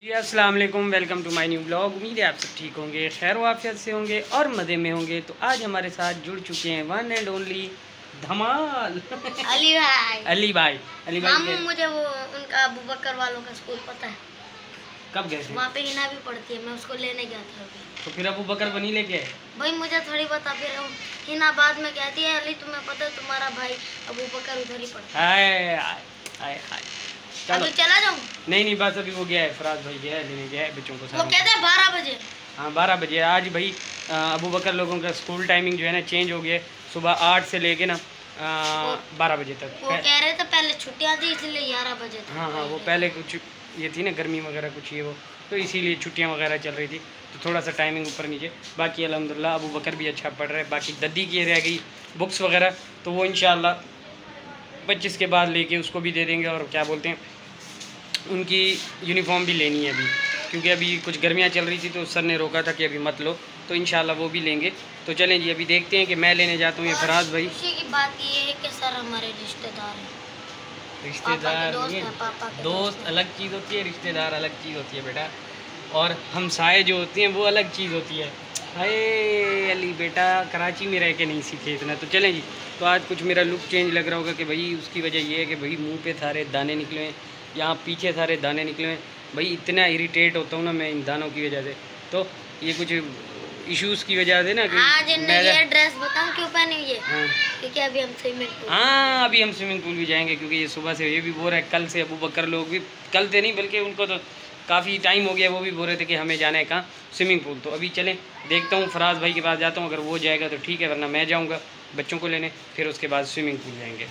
जी अस्सलाम वालेकुम, welcome to my new blog. उम्मीद है आप सब ठीक होंगे, खैर वाफियत से होंगे और मज़े में होंगे। तो आज हमारे साथ जुड़ चुके हैं वन एंड ओनली धमाल अली भाई। मुझे वो उनका अबू बकर वालों का स्कूल पता है। कब गए थे? वहाँ पे हिना भी पढ़ती है, मैं उसको लेने गया था अभी। तो फिर अबू बकर बनी लेके आए? भाई मुझे थोड़ी बता, फिर हिना बाद में कहती है अली तुम्हें पता है तुम्हारा भाई अबू बकर उधर ही पढ़ता है। हाय हाय हाय। चलो चला जाऊँ? नहीं बस अभी वो गया है, फराज भाई गया है, लेने गया है बच्चों को। वो कहते हैं 12 बजे। हाँ 12 बजे आज भाई अबू बकर लोगों का स्कूल टाइमिंग जो है ना चेंज हो गया है, सुबह 8 से लेके ना 12 बजे तक। वो कह रहे थे पहले छुट्टियाँ थी इसलिए 11 बजे तक। हाँ वो पहले कुछ ये थी ना गर्मी वगैरह कुछ ये वो, तो इसीलिए छुट्टियाँ वगैरह चल रही थी, तो थोड़ा सा टाइमिंग ऊपर नीचे। बाकी अल्हम्दुलिल्लाह अबू बकर भी अच्छा पढ़ रहे हैं। बाकी दद्दी की रह गई बुक्स वगैरह, तो वो इंशाल्लाह 25 के बाद लेके उसको भी दे देंगे। और क्या बोलते हैं, उनकी यूनिफॉर्म भी लेनी है अभी, क्योंकि अभी कुछ गर्मियाँ चल रही थी तो सर ने रोका था कि अभी मत लो, तो इंशाल्लाह वो भी लेंगे। तो चलें जी, अभी देखते हैं कि मैं लेने जाता हूँ। ये फराज भाई खुशी की बात ये है कि सर हमारे रिश्तेदार हैं। रिश्तेदार दोस्त अलग चीज़ होती है, रिश्तेदार अलग चीज़ होती है बेटा, और हमसाए जो होती हैं वो अलग चीज़ होती है। हाय अली बेटा कराची में रह के नहीं सीखे इतना। तो चलें जी, तो आज कुछ मेरा लुक चेंज लग रहा होगा कि भाई उसकी वजह ये है कि भाई मुंह पे सारे दाने निकले हैं, यहाँ पीछे सारे दाने निकले हैं। भाई इतना इरिटेट होता हूँ ना मैं इन दानों की वजह से, तो ये कुछ इश्यूज़ की वजह से ना कि आज ये ड्रेस बताऊं क्यों पहनी हुई है? हाँ क्योंकि अभी हम स्विमिंग पूल अभी हम स्विमिंग पूल भी जाएंगे, क्योंकि ये सुबह से ये भी बोल रहा है, कल से अबू बकर लोग भी, कल से नहीं बल्कि उनको तो काफ़ी टाइम हो गया, वो भी बोल रहे थे कि हमें जाना है कहाँ, स्विमिंग पूल। तो अभी चलें, देखता हूँ फराज भाई के पास जाता हूँ, अगर वो जाएगा तो ठीक है, वरना मैं जाऊँगा बच्चों को लेने, फिर उसके बाद स्विमिंग पूल जाएंगे।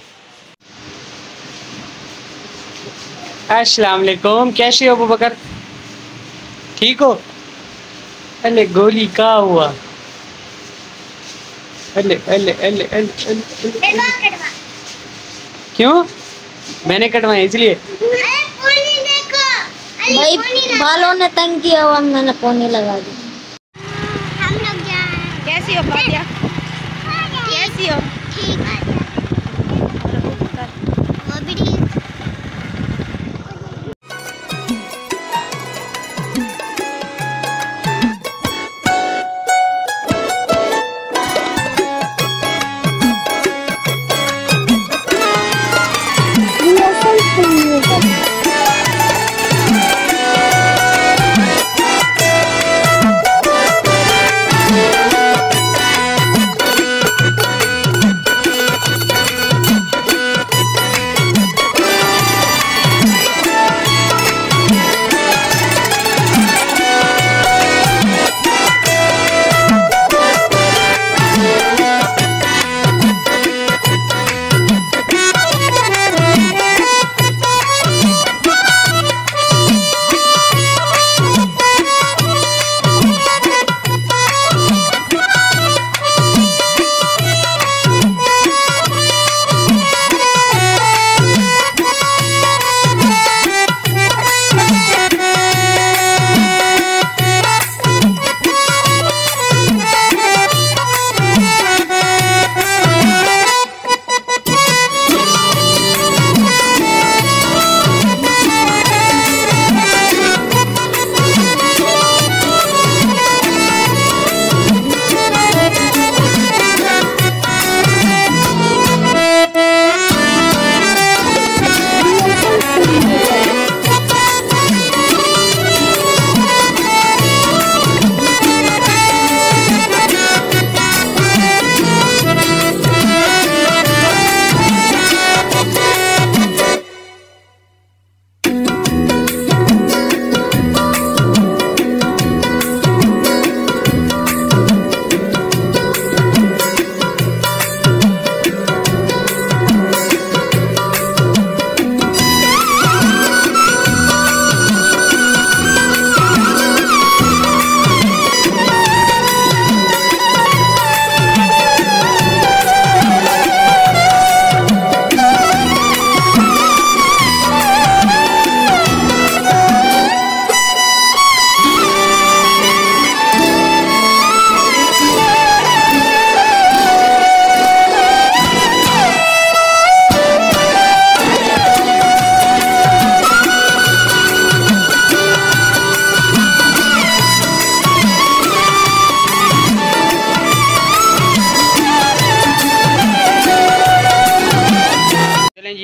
अस्सलाम वालेकुम, कैसे हो अबू बकर, ठीक हो? अरे गोली का हुआ? अले अले अले अले अले क्यों? मैंने कटवाया इसलिए? भाई बालों ने तंग किया हुआ, मैंने पोनी लगा दी। हम लोग कैसी हो फातिया? कैसी हो? ठीक है। वो भी ठीक।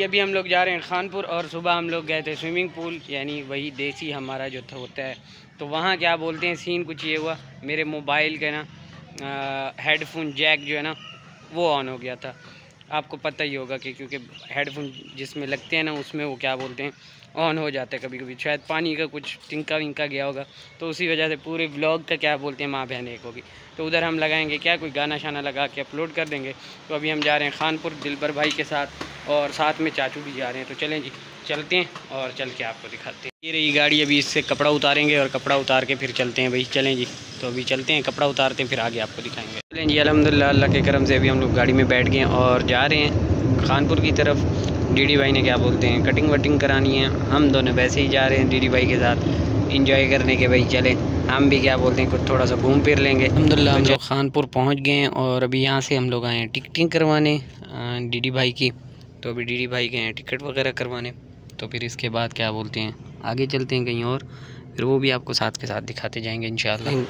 अभी हम लोग जा रहे हैं खानपुर और सुबह हम लोग गए थे स्विमिंग पूल, यानी वही देसी हमारा जो होता है। तो वहाँ क्या बोलते हैं, सीन कुछ ये हुआ, मेरे मोबाइल के ना हेडफोन जैक जो है ना वो ऑन हो गया था। आपको पता ही होगा कि क्योंकि हेडफोन जिसमें लगते हैं ना उसमें वो क्या बोलते हैं ऑन हो जाता है कभी कभी, शायद पानी का कुछ टिंका विंका गया होगा, तो उसी वजह से पूरे व्लॉग का क्या बोलते हैं माँ बहन एक होगी। तो उधर हम लगाएंगे क्या, कोई गाना शाना लगा के अपलोड कर देंगे। तो अभी हम जा रहे हैं खानपुर दिलबर भाई के साथ, और साथ में चाचू भी जा रहे हैं। तो चलें जी, चलते हैं और चल के आपको दिखाते हैं। ये रही गाड़ी, अभी इससे कपड़ा उतारेंगे और कपड़ा उतार के फिर चलते हैं भाई। चलें जी, तो अभी चलते हैं, कपड़ा उतारते हैं, फिर आगे आपको दिखाएंगे। चलें जी, अल्हम्दुलिल्लाह अल्लाह के करम से अभी हम लोग गाड़ी में बैठ गए और जा रहे हैं खानपुर की तरफ। डीडी भाई ने क्या बोलते हैं कटिंग वटिंग करानी है, हम दोनों वैसे ही जा रहे हैं डीडी भाई के साथ इंजॉय करने के। भाई चले, हम भी क्या बोलते हैं कुछ थोड़ा सा घूम फिर लेंगे। अल्हम्दुलिल्लाह हम लोग खानपुर पहुँच गए हैं और अभी यहाँ से हम लोग आए हैं टिकटिंग करवाने डीडी भाई की। तो अभी डीडी भाई गए हैं टिकट वगैरह करवाने, तो फिर इसके बाद क्या बोलते हैं आगे चलते हैं कहीं और, फिर वो भी आपको साथ के साथ दिखाते जाएंगे इंशाल्लाह।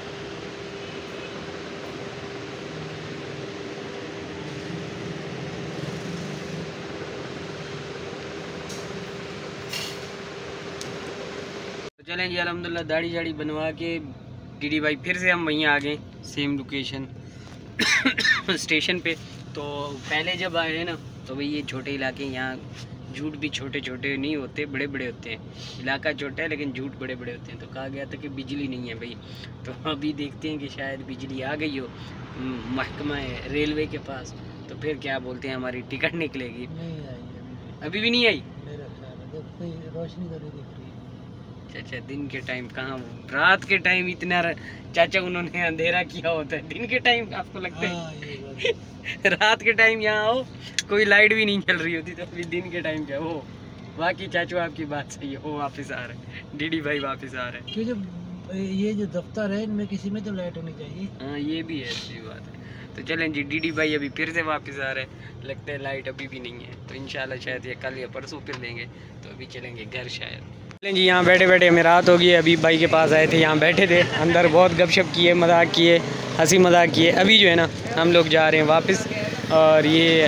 चलें जी, अल्हम्दुलिल्लाह दाढ़ी शाड़ी बनवा के डीडी भाई फिर से हम वहीं आ गए, सेम लोकेशन स्टेशन पे। तो पहले जब आए हैं ना तो भाई ये छोटे इलाके, यहाँ झूठ भी छोटे छोटे नहीं होते, बड़े बड़े होते हैं। इलाका छोटा है लेकिन झूठ बड़े बड़े होते हैं। तो कहा गया था कि बिजली नहीं है भाई, तो अभी देखते हैं कि शायद बिजली आ गई हो महकमा है रेलवे के पास, तो फिर क्या बोलते हैं हमारी टिकट निकलेगी। नहीं आई अभी भी नहीं आई, मेरा ख्याल है, देखो कोई रोशनी तो नहीं दिख रही। चाचा दिन के टाइम कहाँ, रात के टाइम इतना चाचा उन्होंने अंधेरा किया होता है, दिन के टाइम आपको लगता है हाँ, ये बात है। रात के टाइम यहाँ आओ कोई लाइट भी नहीं चल रही होती, तो अभी दिन के टाइम क्या हो। बाकी चाचू आपकी बात सही है, वो वापस आ रहे हैं, डीडी भाई वापस आ रहे हैं। क्योंकि ये जो दफ्तर है इनमें किसी में तो लाइट होनी चाहिए। हाँ ये भी है, अच्छी बात है। तो चलें जी, डीडी भाई अभी फिर से वापस आ रहे हैं, लगता है लाइट अभी भी नहीं है, तो इंशाल्लाह शायद ये कल या परसों फिर देंगे। तो अभी चलेंगे घर शायद। चलें जी, यहाँ बैठे बैठे हमें रात हो गई है। अभी भाई के पास आए थे, यहाँ बैठे थे, अंदर बहुत गपशप किए, मजाक किए, हंसी मजाक किए। अभी जो है ना हम लोग जा रहे हैं वापस, और ये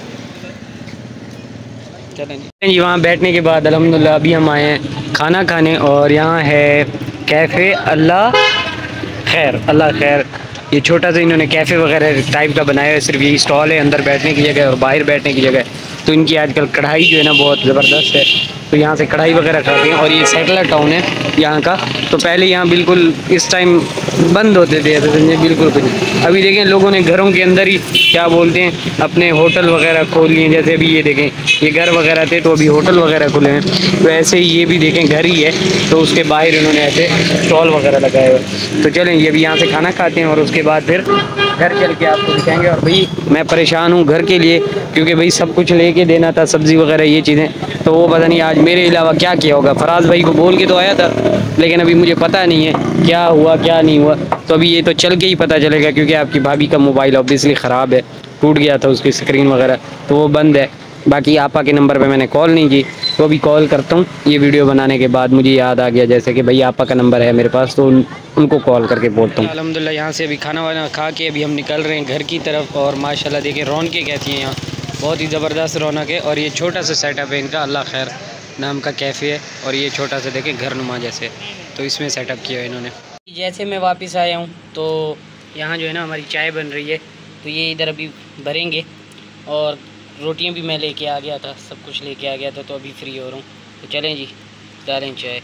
चलें जी वहाँ बैठने के बाद अल्हम्दुलिल्लाह अभी हम आए हैं खाना खाने, और यहाँ है कैफ़े अल्लाह खैर, अल्लाह खैर। ये छोटा सा इन्होंने कैफ़े वगैरह टाइप का बनाया है, सिर्फ यही स्टॉल है, अंदर बैठने की जगह और बाहर बैठने की जगह है। तो इनकी आजकल कढ़ाई जो है ना बहुत ज़बरदस्त है, तो यहाँ से कढ़ाई वगैरह खाते हैं। और ये सेटलर टाउन है यहाँ का, तो पहले यहाँ बिल्कुल इस टाइम बंद होते थे, ऐसे समझे बिल्कुल कुछ। अभी देखें लोगों ने घरों के अंदर ही क्या बोलते हैं अपने होटल वगैरह खोल लिए, जैसे अभी ये देखें ये घर वगैरह थे तो अभी होटल वगैरह खुले हैं। तो ऐसे ही ये भी देखें घर ही है, तो उसके बाहर इन्होंने ऐसे स्टॉल वगैरह लगाए हुए। तो चलें ये भी यहाँ से खाना खाते हैं और उसके बाद फिर घर चल के आपको दिखाएंगे। और भाई मैं परेशान हूँ घर के लिए, क्योंकि भाई सब कुछ लेके देना था, सब्ज़ी वगैरह ये चीज़ें, तो वो पता नहीं आज मेरे अलावा क्या किया होगा। फराज भाई को बोल के तो आया था, लेकिन अभी मुझे पता नहीं है क्या हुआ क्या नहीं हुआ। तो अभी ये तो चल के ही पता चलेगा, क्योंकि आपकी भाभी का मोबाइल ऑब्वियसली ख़राब है, टूट गया था उसकी स्क्रीन वगैरह, तो वो बंद है। बाकी आपा के नंबर पे मैंने कॉल नहीं की, तो अभी कॉल करता हूँ। ये वीडियो बनाने के बाद मुझे याद आ गया जैसे कि भाई आपा का नंबर है मेरे पास, तो उनको कॉल करके बोलता हूँ। अल्हम्दुलिल्लाह यहाँ से अभी खाना वाना खा के अभी हम निकल रहे हैं घर की तरफ। और माशाल्लाह देखिए रौनकें कहती हैं यहाँ, बहुत ही ज़बरदस्त रौनक है। और ये छोटा सा सेटअप है इनका, अल्लाह खैर नाम का कैफ़े है, और ये छोटा सा देखें घर नुमा जैसे, तो इसमें सेटअप किया है इन्होंने। जैसे मैं वापस आया हूँ तो यहाँ जो है ना हमारी चाय बन रही है, तो ये इधर अभी भरेंगे। और रोटियाँ भी मैं लेके आ गया था, सब कुछ लेके आ गया था, तो अभी फ्री हो रहा हूँ। तो चलें जी डालें चाय।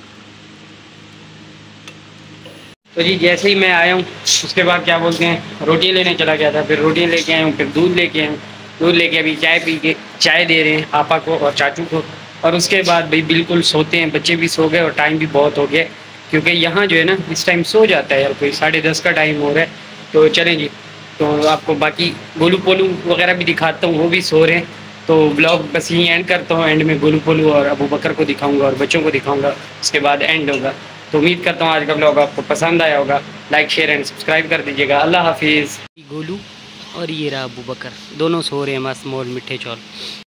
तो जी जैसे ही मैं आया हूँ उसके बाद क्या बोलते हैं रोटी लेने चला गया था, फिर रोटी लेके आया हूँ, फिर दूध लेके आया हूँ, दूध लेके अभी चाय पी के चाय दे रहे हैं आपा को और चाचू को। और उसके बाद भाई बिल्कुल सोते हैं, बच्चे भी सो गए और टाइम भी बहुत हो गया, क्योंकि यहाँ जो है ना इस टाइम सो जाता है यार कोई 10:30 का टाइम हो रहा है। तो चलें जी, तो आपको बाकी गोलू पोलू वगैरह भी दिखाता हूँ, वो भी सो रहे हैं। तो ब्लॉग बस यहीं एंड करता हूँ, एंड में गोलू पोलू और अबू बकर को दिखाऊंगा और बच्चों को दिखाऊंगा, उसके बाद एंड होगा। तो उम्मीद करता हूँ आज का ब्लॉग आपको पसंद आया होगा, लाइक शेयर एंड सब्सक्राइब कर दीजिएगा। अल्लाह हाफिज़। गोलू और ये रहा अबू बकर, दोनों सो रहे हैं मस्त मोल मिठे चौल।